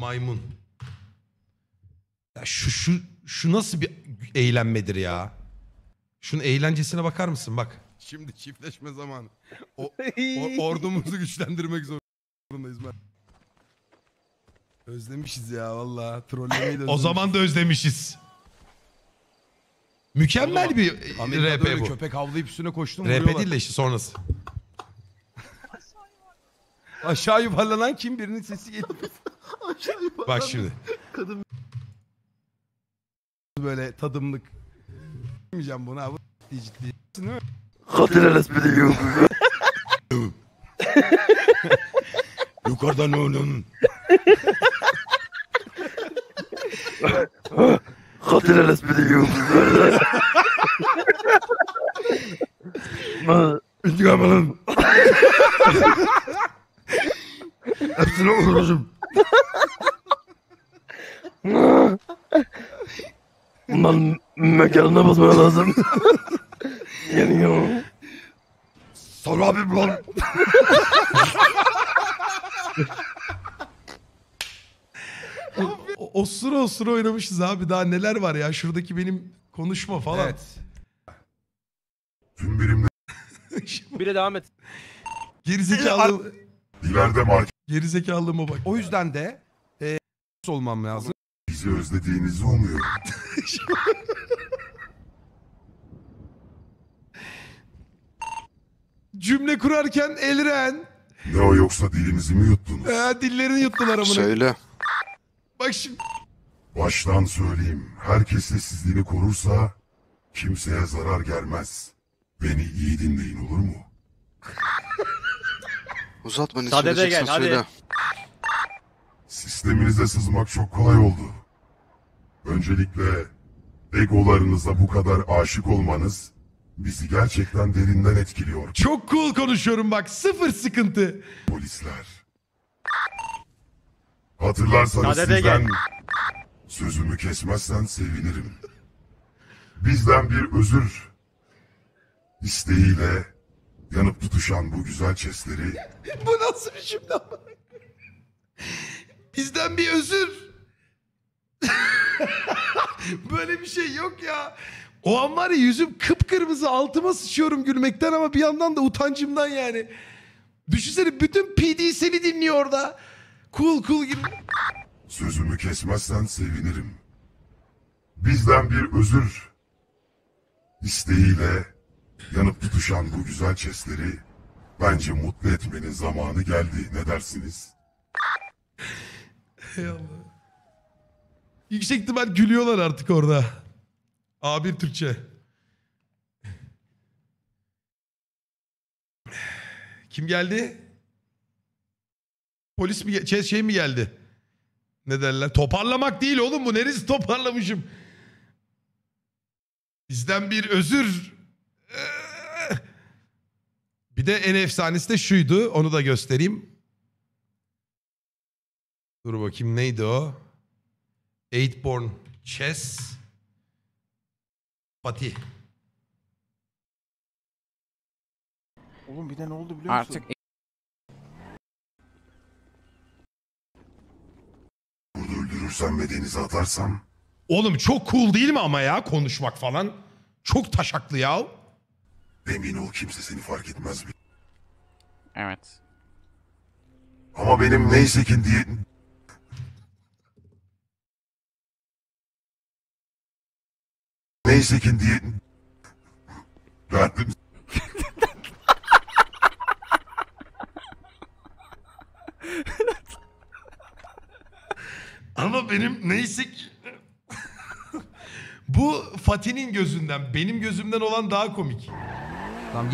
maymun. Ya şu nasıl bir eğlenmedir ya? Şunun eğlencesine bakar mısın bak. Şimdi çiftleşme zamanı. Ordumuzu güçlendirmek zorundayız ben. Özlemişiz ya vallahi. Trollemeyi de özlemişiz. O zaman da özlemişiz. Mükemmel bir RP bu. Köpek havlayıp üstüne koştum. RP değil de işte sonrası. Aşağı yuvarlanan kim? Birinin sesi geliyor. Bak şimdi. Kadın böyle tadımlık. Demeyeceğim bunu abi. Ciddi. Değil mi? Katil resmini yok. Yukarıdan onun. Katil resmini yok. İntikam alın. Hepsine uğraşım. Bundan mekanına basmaya lazım. Yanıyor. Sor abim lan. Osura osura oynamışız abi. Daha neler var ya. Şuradaki benim konuşma falan. Evet. Tüm birimler Bire devam et. Gerizekalı. ileride market Gerizekalığıma bak. O yüzden de olmam lazım. bizi özlediğinizi umuyorum. Cümle kurarken Elren. Ne o yoksa dilimizi mi yuttunuz? Dillerini yuttular amına. Söyle. Bak şimdi. Baştan söyleyeyim. Herkes sessizliğini korursa kimseye zarar gelmez. Beni iyi dinleyin olur mu? Uzatma ne Sade de söyleyeceksen gel, hadi. söyle. Sisteminize sızmak çok kolay oldu. Öncelikle egolarınıza bu kadar aşık olmanız bizi gerçekten derinden etkiliyor Çok cool konuşuyorum bak. Sıfır sıkıntı. polisler. Hatırlarsanız Sade de sizden gel. sözümü kesmezsen sevinirim. Bizden bir özür isteğiyle yanıp tutuşan bu güzel chestleri Bu nasıl bir şimdi ama? Bizden bir özür. Böyle bir şey yok ya. O an var ya yüzüm kıpkırmızı, altıma sıçıyorum gülmekten ama bir yandan da utancımdan yani. Düşünsene bütün PD seni dinliyor orada. Cool gibi. sözümü kesmezsen sevinirim. Bizden bir özür isteğiyle yanıp tutuşan bu güzel chestleri bence mutlu etmenin zamanı geldi. Ne dersiniz? Hay Allah. Yüksek ihtimal gülüyorlar artık orada. A1 Türkçe. Kim geldi? Polis mi şey mi geldi? Ne derler? Toparlamak değil oğlum bu. Neresi toparlamışım? Bizden bir özür. Bir de en efsanesi de şuydu. Onu da göstereyim. Dur bakayım neydi o? Eightborn Chess. Fatih. Oğlum bir de ne oldu biliyor musun? Artık Burada öldürürsem ve denize atarsam Oğlum çok cool değil mi ama ya konuşmak falan? Çok taşaklı ya. emin ol kimse seni fark etmez bile. evet. Ama benim neyse ki diye... Neyse ki diye... Derdim... Ama benim neyse ki... Bu Fatih'in gözünden, benim gözümden olan daha komik. Tamam.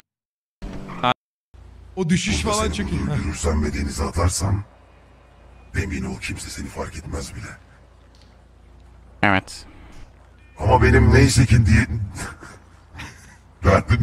O düşüş Burada falan seni çok iyi. burada öldürürsem ve denize atarsam emin ol kimse seni fark etmez bile. Evet. Ama benim neyse ki diye... Derdim...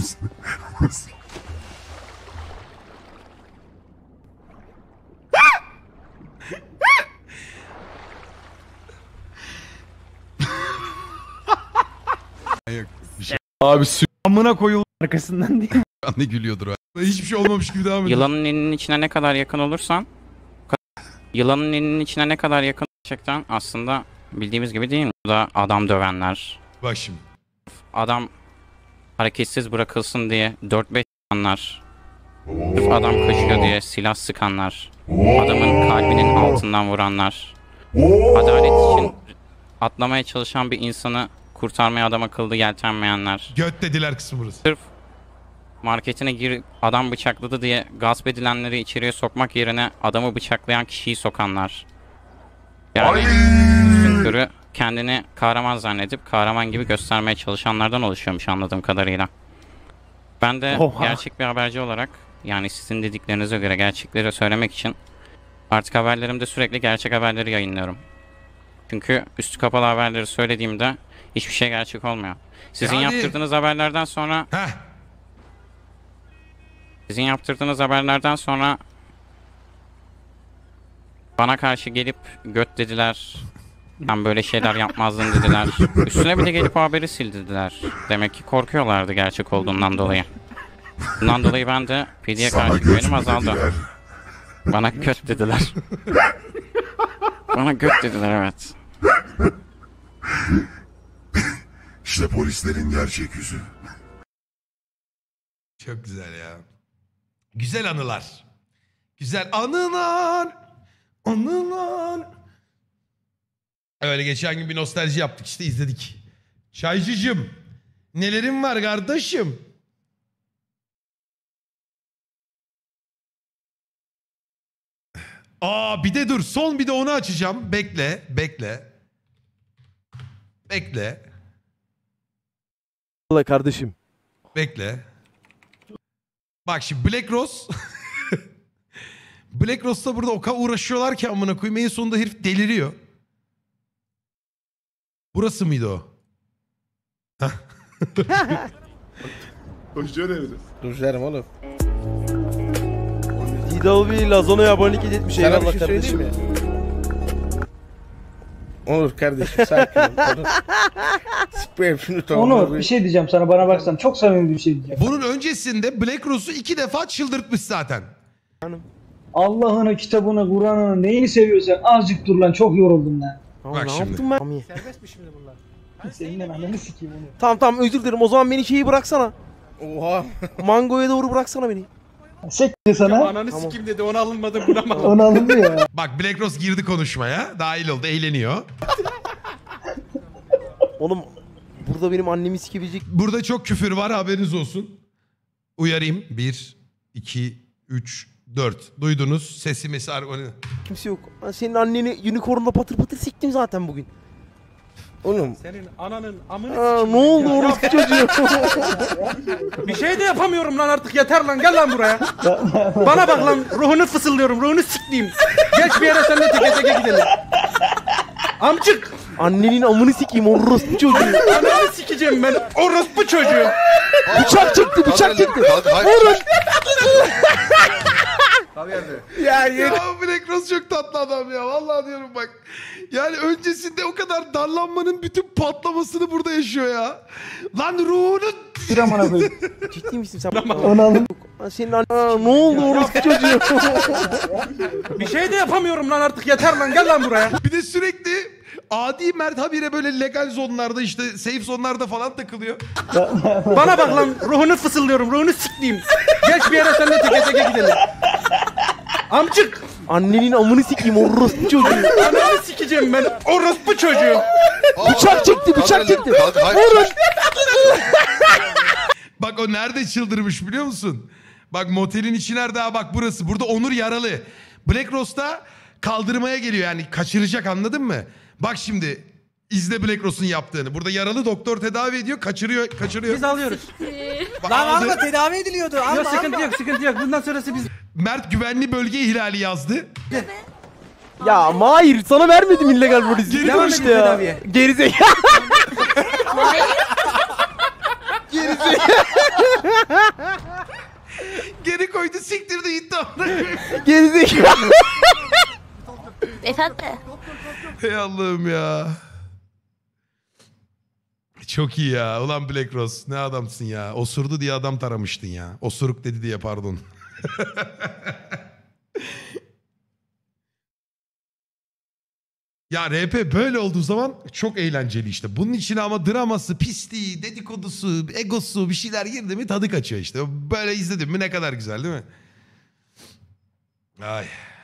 Abi amına koyul arkasından değil. Ne gülüyordur o. Hiçbir şey olmamış gibi devam ediyor. Yılanın elinin içine ne kadar yakın olursan yılanın elinin içine ne kadar yakın Gerçekten aslında bildiğimiz gibi değil mi? Burada adam dövenler, Bak şimdi. adam hareketsiz bırakılsın diye 4-5 sıkanlar, sırf adam kaçıyor diye silah sıkanlar, adamın kalbinin altından vuranlar, adalet için atlamaya çalışan bir insanı kurtarmaya adam akıllı yeltenmeyenler, Göt dediler kısmı burası. sırf marketine girip adam bıçakladı diye gasp edilenleri içeriye sokmak yerine adamı bıçaklayan kişiyi sokanlar. Yani üstünkörü kendini kahraman zannedip kahraman gibi göstermeye çalışanlardan oluşuyormuş anladığım kadarıyla. Ben de gerçek bir haberci olarak, yani sizin dediklerinize göre gerçekleri söylemek için artık haberlerimde sürekli gerçek haberleri yayınlıyorum. Çünkü üstü kapalı haberleri söylediğimde hiçbir şey gerçek olmuyor. Sizin Yani- yaptırdığınız haberlerden sonra Heh. Sizin yaptırdığınız haberlerden sonra bana karşı gelip göt dediler. Ben böyle şeyler yapmazdım dediler. Üstüne bir de gelip o haberi sildirdiler. Demek ki korkuyorlardı gerçek olduğundan dolayı. Bundan dolayı ben de PD'ye Sana karşı göt güvenim mü azaldı. dediler? Bana göt dediler. Bana göt dediler, evet. İşte polislerin gerçek yüzü. Çok güzel ya. Güzel anılar. Güzel anılar. Anılar. Öyle geçen gün bir nostalji yaptık işte, izledik. Çaycıcım. Nelerin var kardeşim? Aa bir de dur. Son bir de onu açacağım. Bekle. Bekle. Bekle. Allah kardeşim. Bekle. Bak şimdi Black Rose. Black Rose'la burada o kadar uğraşıyorlar ki amına koyayım, en sonunda herif deliriyor. Burası mıydı o? Duşlarım oğlum. DW Lazano'ya abonelik etmiş. Sana bir Eyvallah şey kardeşim. söyleyeyim mi? Olur kardeşim sakin ol. Olur. Sprey şunu tamam. Onur bir şey diyeceğim sana, bana baksan çok samimi bir şey diyeceğim. Bunun öncesinde Black Rose'u 2 defa çıldırtmış zaten. Allah'ını, kitabını, Kur'an'ını neyini seviyorsan azıcık dur lan, çok yoruldum lan. Tamam, Bak ne şimdi. yaptım ben? Serbest mi şimdi bunlar? Seninle ananı sikeyim onu. Tamam özür dilerim, o zaman beni şeyi bıraksana. Oha. Mango'ya doğru bıraksana beni. Sekti sana, Ananı sikim dedi onu alınmadı buna mı? onu alındı ya. Bak Black Rose girdi konuşmaya. Dahil oldu, eğleniyor. Oğlum burada benim annemi sikebilecek Burada çok küfür var, haberiniz olsun. Uyarayım. 1, 2, 3, 4. Duydunuz. Sesimi sar. kimse yok. Ben senin anneni unicorn'la patır patır siktim zaten bugün. Oğlum Senin ananın amını Aa, ne oldu orası çocuğu? Bir şey de yapamıyorum lan artık, yeter lan, gel lan buraya. Bana bak lan, ruhunu fısıldıyorum, ruhunu sikleyeyim. Geç bir yere seninle teke teke gidelim. Amcık, Annenin amını sikeyim orospu çocuğu. ananı sikeceğim ben, orospu çocuğu. Bıçak çekti çekti. Vurun. Ya Black Rose çok tatlı adam ya. Vallahi diyorum bak. Yani öncesinde o kadar darlanmanın bütün patlamasını burada yaşıyor ya. Lan ruhunu... Bir amına koyayım. Ciddi misin sen? Onu alın. Ben senin annen... ne oldu orospu çocuğu? Bir şey de yapamıyorum lan artık, yeter lan, gel lan buraya. Bir de sürekli adi Mert habire böyle legal zonlarda, işte safe zonlarda falan takılıyor. Bana bak lan, ruhunu fısıldıyorum, ruhunu sikleyeyim. Geç bir yere seninle teke teke gidelim. Amcık, Annenin amını sikeyim orospu çocuğu. ananı sikeceğim ben, orospu çocuğu. Bıçak çekti çekti. Vurun. Bak o nerede çıldırmış biliyor musun? Bak motelin içi nerede? Ha bak burası. Burada Onur yaralı. Black Rose'da kaldırmaya geliyor, yani kaçıracak, anladın mı? Bak şimdi izle Black Rose'un yaptığını. Burada yaralı, doktor tedavi ediyor, kaçırıyor. Biz alıyoruz. Bak, aldı. tedavi ediliyordu. Yok, sıkıntı yok. Bundan sonrası biz... Mert güvenli bölge ihlali yazdı. Ya Mahir sana vermedim illegal polis. Geri Devam dönüştü işte ya. tedaviye. Gerizekalı. Geri koydu, siktirdi gitti. Gerizekalı. Efendim? Hey Allah'ım ya. Çok iyi ya. Ulan Black Rose ne adamsın ya. Osurdu diye adam taramıştın ya. Osuruk dedi diye, pardon. Ya RP böyle olduğu zaman çok eğlenceli işte. Bunun içine ama draması, pisliği, dedikodusu, egosu bir şeyler girdi mi tadı kaçıyor işte. Böyle izledim mi ne kadar güzel değil mi? Ay.